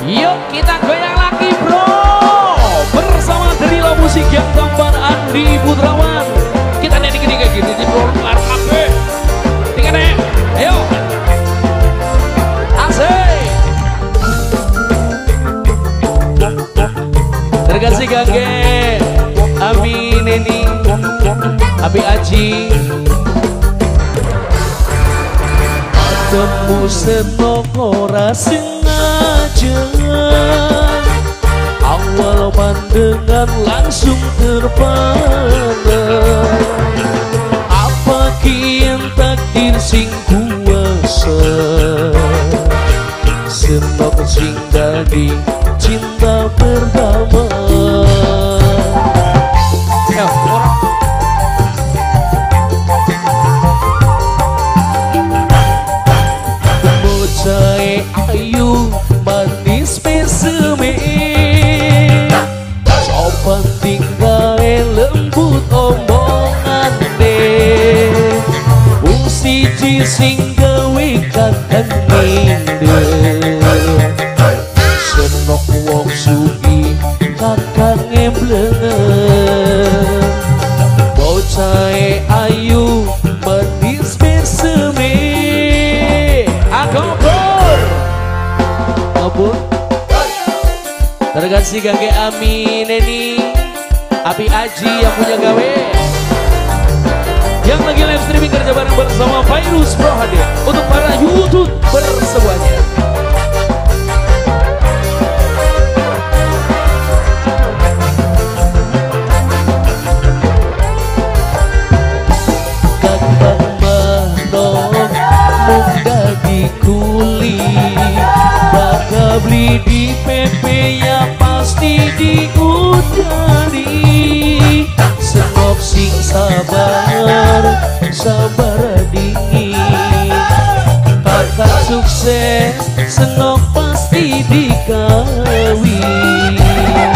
Yuk kita goyang lagi bro. Bersama Drila Musik yang gambar Andi Putrawan. Kita nih dikit kayak gini di bro. Arkabe. Tiga nih. Ayo. Asik. Terkasih kakek. Abi Neni. Abi Aji. Temu senok ora sengaja, awal pandangan langsung terpana. Apa kian takdir sing kuasa, senok sing dadi cinta pertama. Bocah ayu manis peseme, sopan tinggae lembut omongan deh. Wong siji sing gawe kakang minder, senok wong sugi kakang emblengan. Bocah ayu manis peseme, terkasih kakek Ami Neni, Abi Aji yang punya gawe, yang lagi live streaming kerja bareng bersama Virus Pro hadir untuk para YouTube bersemuanya. Kakak Mahrong muda di kuli, bakal beli di PP ya pasti diudari. Senok sing sabar, sabar dingin. Kakak sukses, senok pasti dikawin.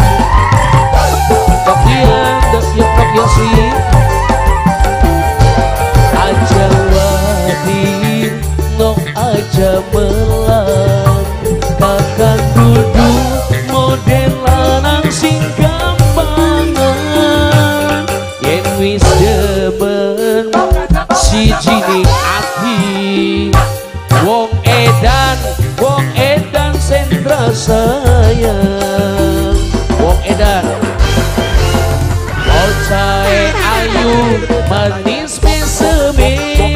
Kakian, kakian sih. Aja wadir, nok aja melan. Kakak duduk model lanang sing gampangan. Yen wis demen siji ning ati, wong edan sentra sayang. Wong edan bocah ayu manis meseme,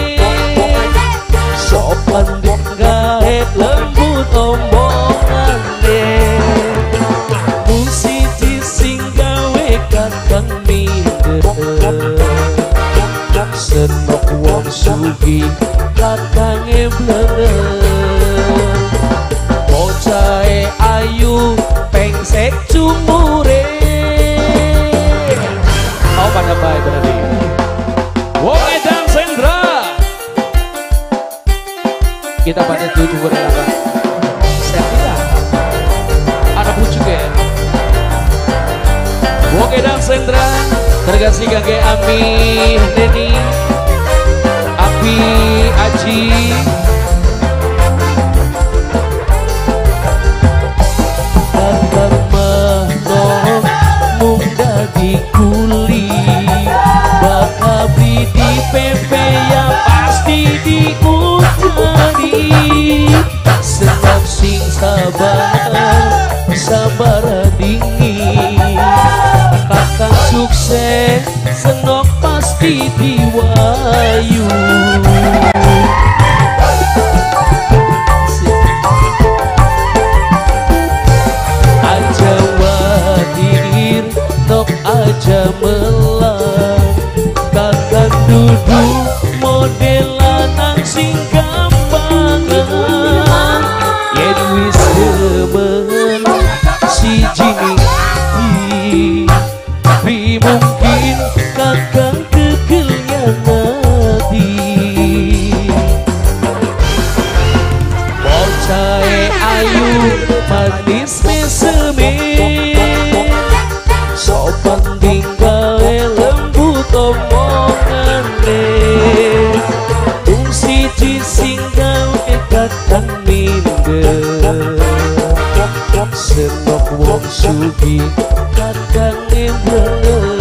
sopan gawe lembut omongan deh. Musisi sing gawe kakang minder, senok wong sugi kakang emblengan. Bocah ayu pengsek cumure, mau pada baik berarti. Wong edan sendra, kita pada tujuh berapa? Saya bilang ada pucuk ya. Wong edan sendra, terkasih kakek Ami Neni, Abi Aji. Kakak Mahrong muda di kuli, bakal beli di PP ya pasti diudari. Senok sing sabar, sabar dingin. Kakak sukses, senok pasti diwayu. Aja wadir, nok aja melang. Kakak duduk model lanang sing gampangan. Yen wis demen siji ning ati, tapi mungkin kakak kegel nyangati. Bocah ayu manis meseme, sopan tinggae lembut omongan deh. Siji sing gawe kakang minder, sendok wong sugi kadang nembel